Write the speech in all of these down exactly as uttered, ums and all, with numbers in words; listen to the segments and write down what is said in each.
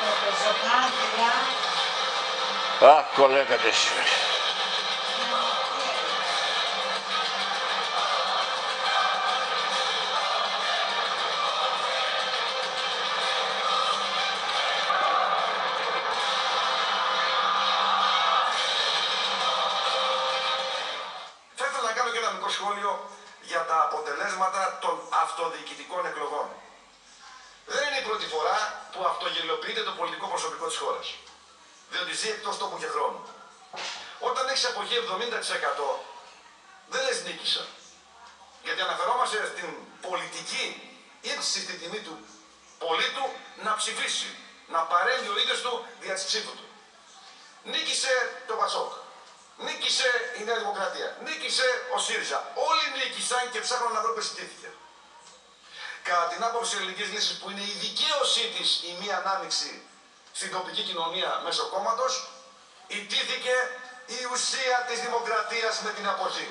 Ach, kolega Desi. Θα ήθελα να κάνω και ένα μικρό σχόλιο για τα αποτελέσματα των αυτοδιοικητικών εκλογών. Δεν είναι η πρώτη φορά που αυτογελοποιείται το πολιτικό προσωπικό της χώρας, διότι ζει εκτός τόπου και χρόνου. Όταν έχεις αποχή εβδομήντα τοις εκατό, δεν λες νίκησα. Γιατί αναφερόμαστε στην πολιτική ύψη στη τιμή του πολίτου να ψηφίσει, να παρέμβει ο ίδιος του δια της ψήφου του. Νίκησε το Πασόκ. Νίκησε η Νέα Δημοκρατία. Νίκησε ο ΣΥΡΙΖΑ. Όλοι νίκησαν και ψάχνουν να βρουν που συντήθηκε. Κατά την άποψη της ελληνικής λύσης, που είναι η δικαίωσή της η μία ανάμειξη στην τοπική κοινωνία μέσω κόμματος, ιτήθηκε η ουσία της δημοκρατίας με την αποχή.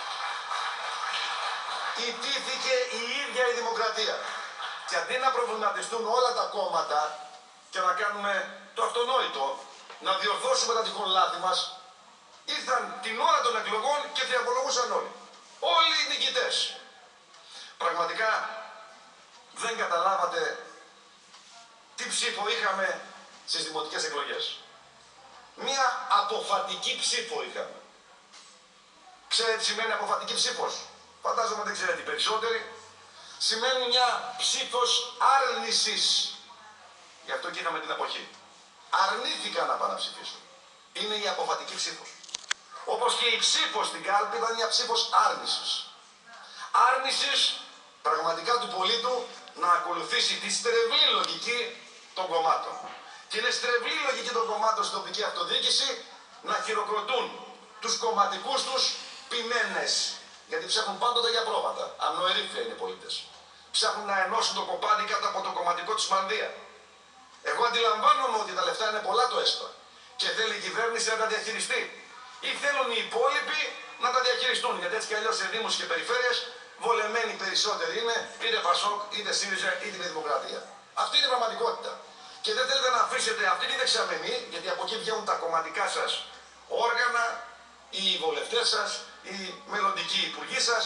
Ιτήθηκε η ίδια η δημοκρατία. Και αντί να προβληματιστούν όλα τα κόμματα και να κάνουμε το αυτονόητο, να διορθώσουμε τα τυχόν λάθη μας, ήρθαν την ώρα των εκλογών και διαβολογούσαν όλοι. Όλοι οι νικητές. Πραγματικά δεν καταλάβατε τι ψήφο είχαμε στις δημοτικές εκλογές. Μία αποφατική ψήφο είχαμε. Ξέρετε τι σημαίνει αποφατική ψήφος? Φαντάζομαι δεν ξέρετε οι περισσότεροι. Σημαίνει μια ψήφος άρνησης. Γι' αυτό και είχαμε την αποχή. Αρνήθηκαν να πάνε να ψηφίσουν. Είναι η αποφατική ψήφος. Όπως και η ψήφος στην κάλπη ήταν μια ψήφος άρνησης. Άρνησης πραγματικά του πολίτου να ακολουθήσει τη στρεβλή λογική των κομμάτων. Και είναι στρεβλή λογική των κομμάτων στην τοπική αυτοδιοίκηση να χειροκροτούν τους κομματικούς τους ποιμένες. Γιατί ψάχνουν πάντοτε για πρόβατα. Αμνοερήφια είναι οι πολίτες. Ψάχνουν να ενώσουν το κοπάδι κάτω από το κομματικό τους μανδύα. Εγώ αντιλαμβάνομαι ότι τα λεφτά είναι πολλά το ΕΣΠΑ και θέλει η κυβέρνηση να τα διαχειριστεί. Ή θέλουν οι υπόλοιποι να τα διαχειριστούν. Γιατί έτσι κι αλλιώς σε δήμους και περιφέρειες βολεμένοι περισσότεροι είναι είτε Πασόκ, είτε ΣΥΡΙΖΑ, είτε η Δημοκρατία. Αυτή είναι η πραγματικότητα. Και δεν θέλετε να αφήσετε αυτή τη δεξαμενή, γιατί από εκεί βγαίνουν τα κομματικά σας όργανα, οι βουλευτές σας, οι μελλοντικοί υπουργοί σας.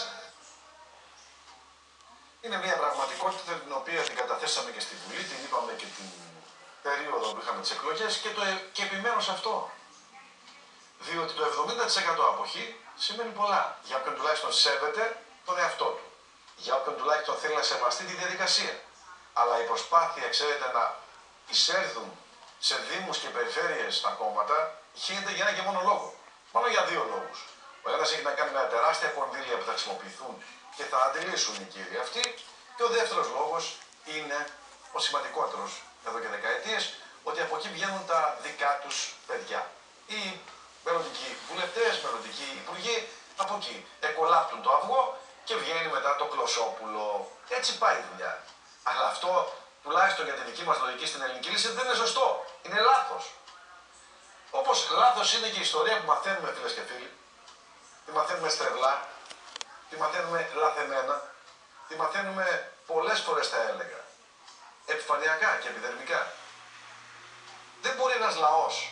Είναι μια πραγματικότητα την οποία την καταθέσαμε και στη Βουλή, την είπαμε και την περίοδο που είχαμε τις εκλογές και, το, και επιμένω σε αυτό. Διότι το εβδομήντα τοις εκατό αποχή σημαίνει πολλά. Για όποιον τουλάχιστον σέβεται τον εαυτό του. Για όποιον τουλάχιστον θέλει να σεβαστεί τη διαδικασία. Αλλά η προσπάθεια, ξέρετε, να εισέλθουν σε δήμους και περιφέρειες τα κόμματα γίνεται για ένα και μόνο λόγο. Μόνο για δύο λόγους. Ο ένας έχει να κάνει με τεράστια κονδύλια που θα χρησιμοποιηθούν και θα αντιλήσουν οι κύριοι αυτοί. Και ο δεύτερος λόγος είναι ο σημαντικότερος εδώ και δεκαετίες, ότι από εκεί βγαίνουν τα δικά τους παιδιά. Οι μελλοντικοί βουλευτές, μελλοντικοί υπουργοί, από εκεί εκολάπτουν το αυγό και βγαίνει μετά το κλωσόπουλο. Έτσι πάει η δουλειά. Αλλά αυτό, τουλάχιστον για τη δική μας λογική στην ελληνική λύση, δεν είναι σωστό. Είναι λάθος. Όπως λάθος είναι και η ιστορία που μαθαίνουμε, φίλες και φίλοι. Τη μαθαίνουμε στρεβλά, τη μαθαίνουμε λαθεμένα, τη μαθαίνουμε πολλές φορές, θα έλεγα, επιφανειακά και επιδερμικά. Δεν μπορεί ένας λαός,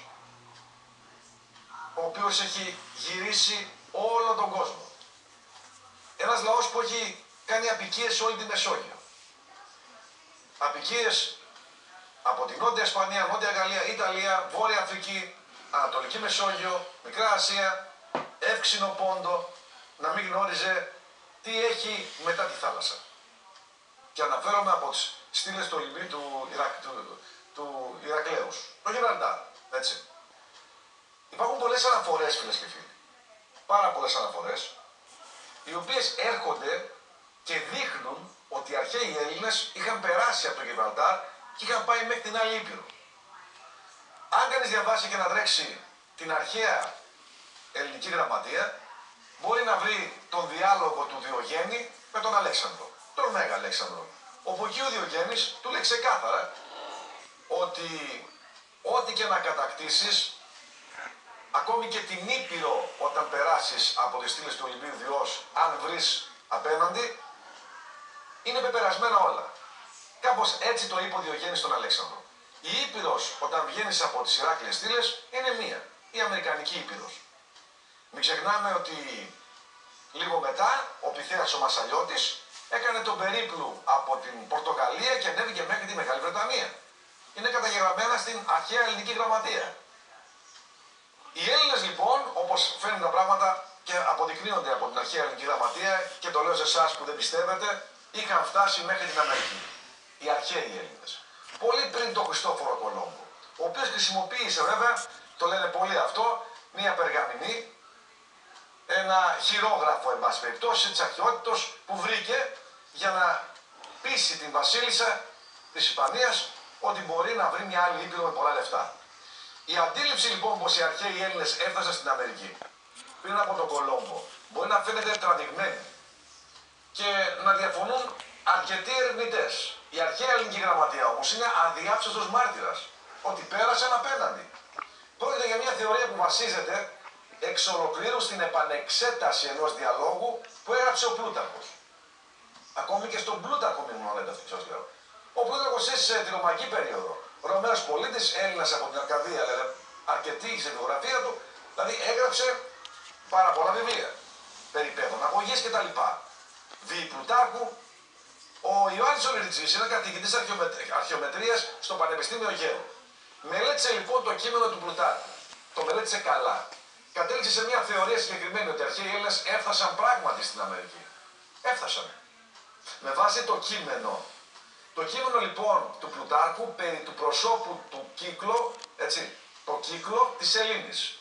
ο οποίος έχει γυρίσει όλο τον κόσμο, ένας λαός που έχει κάνει απικίες σε όλη τη Μεσόγειο, απικίες από την Νότια Ισπανία, Νότια Γαλλία, Ιταλία, Βόρεια Αφρική, Ανατολική Μεσόγειο, Μικρά Ασία, Εύξηνο Πόντο, να μην γνώριζε τι έχει μετά τη θάλασσα. Και αναφέρομαι από τις στήλες του Ολυμπίου του, Ιρακ, του, του Ηρακλέους, το Γιβραλτάρ, έτσι. Υπάρχουν πολλές αναφορές, φίλες και φίλοι, πάρα πολλές αναφορές, οι οποίες έρχονται και δείχνουν ότι οι αρχαίοι Έλληνες είχαν περάσει από το Γιβραλτάρ και είχαν πάει μέχρι την άλλη Ήπειρο. Αν κανείς διαβάσει και να τρέξει την αρχαία ελληνική γραμματεία, μπορεί να βρει τον διάλογο του Διογέννη με τον Αλέξανδρο, τον Μέγα Αλέξανδρο. Όπου εκεί ο Διογέννης του λέει ξεκάθαρα ότι ό,τι και να κατακτήσεις, ακόμη και την Ήπειρο όταν περάσεις από τις στήλες του Ολυμπίου Διός, αν βρεις απέναντι, είναι πεπερασμένα όλα. Κάπως έτσι το είπε ο Διογέννης στον Αλέξανδρο. Η Ήπειρος, όταν βγαίνεις από τις Ηράκλειες στήλες, είναι μία. Η Αμερικανική Ήπειρος. Μην ξεχνάμε ότι λίγο μετά ο Πυθέας ο Μασσαλιώτης έκανε τον περίπλου από την Πορτογαλία και ανέβηκε μέχρι τη Μεγάλη Βρετανία. Είναι καταγεγραμμένα στην αρχαία ελληνική γραμματεία. Οι Έλληνες λοιπόν, όπως φαίνουν τα πράγματα και αποδεικνύονται από την αρχαία ελληνική γραμματεία, και το λέω σε εσάς που δεν πιστεύετε, είχαν φτάσει μέχρι την Αμερική. Οι αρχαίοι Έλληνες. Πολύ πριν τον Χριστόφορο Κολόμπο. Ο οποίος χρησιμοποίησε βέβαια, το λένε πολλοί αυτό, μία περγαμηνή, ένα χειρόγραφο εν πάση περιπτώσει της αρχαιότητος που βρήκε για να πείσει την βασίλισσα της Ισπανίας ότι μπορεί να βρει μια άλλη ήπειρο με πολλά λεφτά. Η αντίληψη λοιπόν πως οι αρχαίοι Έλληνες έφτασαν στην Αμερική πριν από τον Κολόμπο μπορεί να φαίνεται τραβηγμένη και να διαφωνούν αρκετοί ερευνητές. Η αρχαία ελληνική γραμματεία όμως είναι αδιάψευτος μάρτυρας ότι πέρασαν απέναντι. Πρόκειται για μια θεωρία που βασίζεται εξ ολοκλήρου στην επανεξέταση ενός διαλόγου που έγραψε ο Πλούταρχος. Ακόμη και στον Πλούταρχο μην μου λέτε αυτό σας λέω. Ο Πλούταρχος έζησε τη ρωμαϊκή περίοδο. Ρωμαίος πολίτης, Έλληνας από την Αρκαδία, λένε αρκετοί σε βιογραφία του, δηλαδή έγραψε πάρα πολλά βιβλία περί παιδών, αγωγής κτλ. Δι Πλουτάρχου, ο Ιωάννης ο Λιρτζής είναι καθηγητής αρχαιομετρίας στο Πανεπιστήμιο Αιγαίου. Μελέτησε λοιπόν το κείμενο του Πλουτάρχου. Το μελέτησε καλά. Κατέληξε σε μια θεωρία συγκεκριμένη ότι οι αρχαίοι Έλληνες έφτασαν πράγματι στην Αμερική. Έφτασαν. Με βάση το κείμενο. Το κείμενο λοιπόν του Πλουτάρχου περί του προσώπου του κύκλου, έτσι, το κύκλο της Ελλήνης.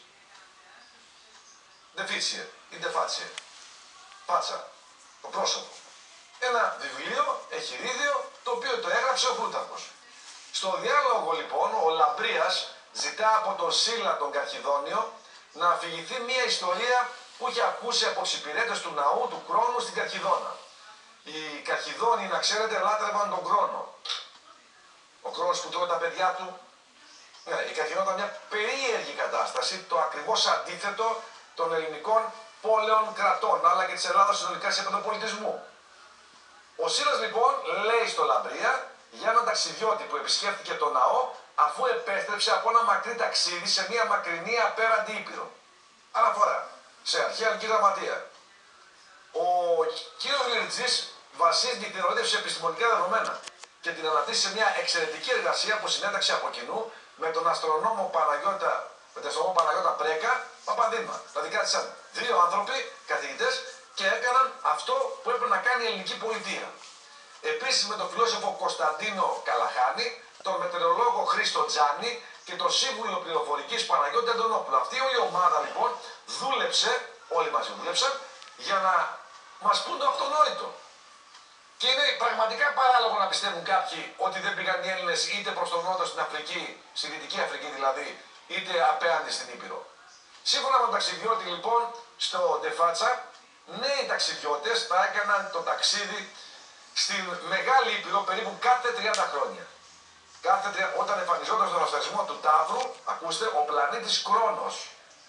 Δεφίτσιε ή ντεφάτσιε. Πάτσα. Το πρόσωπο. Ένα βιβλίο, εχειρίδιο, το οποίο το έγραψε ο Πλούταρχος. Στο διάλογο λοιπόν ο Λαμπρίας ζητά από τον Σύλλα τον Καρχιδόνιο να αφηγηθεί μια ιστορία που είχε ακούσει από τους υπηρέτες του ναού του Κρόνου στην Καρχιδόνα. Οι Καρχιδόνοι, να ξέρετε, λάτρευαν τον Κρόνο. Ο Κρόνος που τρώει τα παιδιά του. Ναι, η Καρχιδόνα ήταν μια περίεργη κατάσταση, το ακριβώς αντίθετο των ελληνικών πόλεων κρατών, αλλά και της Ελλάδας συνολικά σε επίπεδο πολιτισμού. Ο Σύλλας λοιπόν λέει στο Λαμπρία για έναν ταξιδιώτη που επισκέφθηκε το ναό αφού επέστρεψε από ένα μακρύ ταξίδι σε μια μακρινή απέραντη ήπειρο. Αναφορά σε αρχαία ελληνική γραμματεία. Ο κύριος Λιρτζής βασίζει την κτηνοδότηση σε επιστημονικά δεδομένα και την αναπτύσσει σε μια εξαιρετική εργασία που συνέταξε από κοινού με τον αστρονόμο Παναγιώτα, με τον αστρονόμο Παναγιώτα Πρέκα Παπαδήμα. Δηλαδή κράτησαν δύο άνθρωποι, καθηγητές, και έκαναν αυτό που έπρεπε να κάνει η ελληνική πολιτεία. Επίσης με τον φιλόσοφο Κωνσταντίνο Καλαχάνη, τον μετεωρολόγο Χρήστο Τζάνη και τον σύμβουλο πληροφορικής Παναγιώτη Αντωνόπουλο. Αυτή όλη η ομάδα λοιπόν δούλεψε, όλοι μαζί δούλεψαν, για να μας πούν το αυτονόητο. Και είναι πραγματικά παράλογο να πιστεύουν κάποιοι ότι δεν πήγαν οι Έλληνες είτε προς τον νότο στην Αφρική, στη Δυτική Αφρική δηλαδή, είτε απέναντι στην Ήπειρο. Σύμφωνα με τον ταξιδιώτη λοιπόν στο Ντεφάτσα, νέοι ταξιδιώτες θα έκαναν το ταξίδι στην Μεγάλη Ήπειρο περίπου κάθε τριάντα χρόνια. Κάθε τρια... Όταν εμφανιζόταν στον αστρασμό του Ταύρου, ακούστε, ο πλανήτης Κρόνος.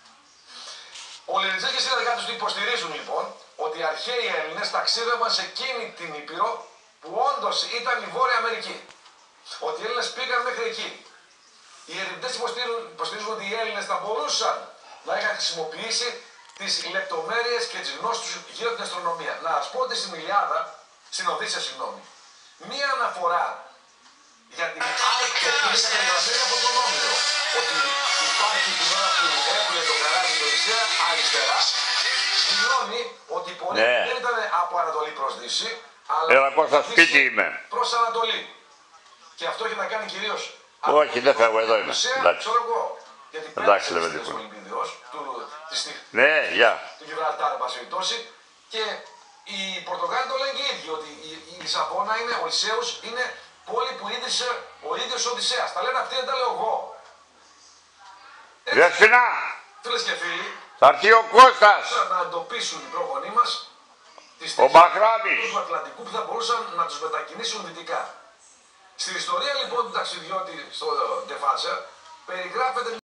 Ο Λιρτζής και οι συνεργάτες του υποστηρίζουν λοιπόν ότι οι αρχαίοι Έλληνες ταξίδευαν σε εκείνη την Ήπειρο που όντως ήταν η Βόρεια Αμερική. Ότι οι Έλληνες πήγαν μέχρι εκεί. Οι ερευνητές υποστηρίζουν ότι οι Έλληνες θα μπορούσαν να είχαν χρησιμοποιήσει τις λεπτομέρειες και τις γνώσεις τους γύρω από την αστρονομία. Να σας πω ότι στην Ιλιάδα, στην Οδύσσεια, συγγνώμη, μία αναφορά για την άλκοπτήρηση περιγραμμένη από τον Όμηρο. Ότι υπάρχει την ώρα που έπλε το καράβι του Οδυσσέα αριστερά, δηλώνει ότι η πορεία ναι. δεν ήταν από Ανατολή προς Δύση, αλλά Έλα, Κώστα, σπίτι είμαι. προς Ανατολή. Και αυτό έχει να κάνει κυρίως. Όχι, δεν φεύγω, εδώ είμαι. Ξέρω εγώ. Γιατί εντάξει, λέμε τίποτα. Ναι, γεια. Του Γιβραλτάρ, εν πάση περιπτώσει. Και οι Πορτογάλοι το λένε και οι ίδιοι, ότι η Λισαβόνα είναι, ο Οδυσσέους είναι πόλη που ίδρυσε ο ίδιος ο Οδυσσέας. Τα λένε αυτοί, δεν τα λέω εγώ. Δεσποινά! Φίλες και φίλοι, θα έρθει ο Κώστας! να εντοπίσουν οι πρόγονοί μας τις ο Μπαχράμις του Ατλαντικού που θα μπορούσαν να τους μετακινήσουν δυτικά. Στην ιστορία λοιπόν του ταξιδιώτη στο Ντεφάτσα περιγράφεται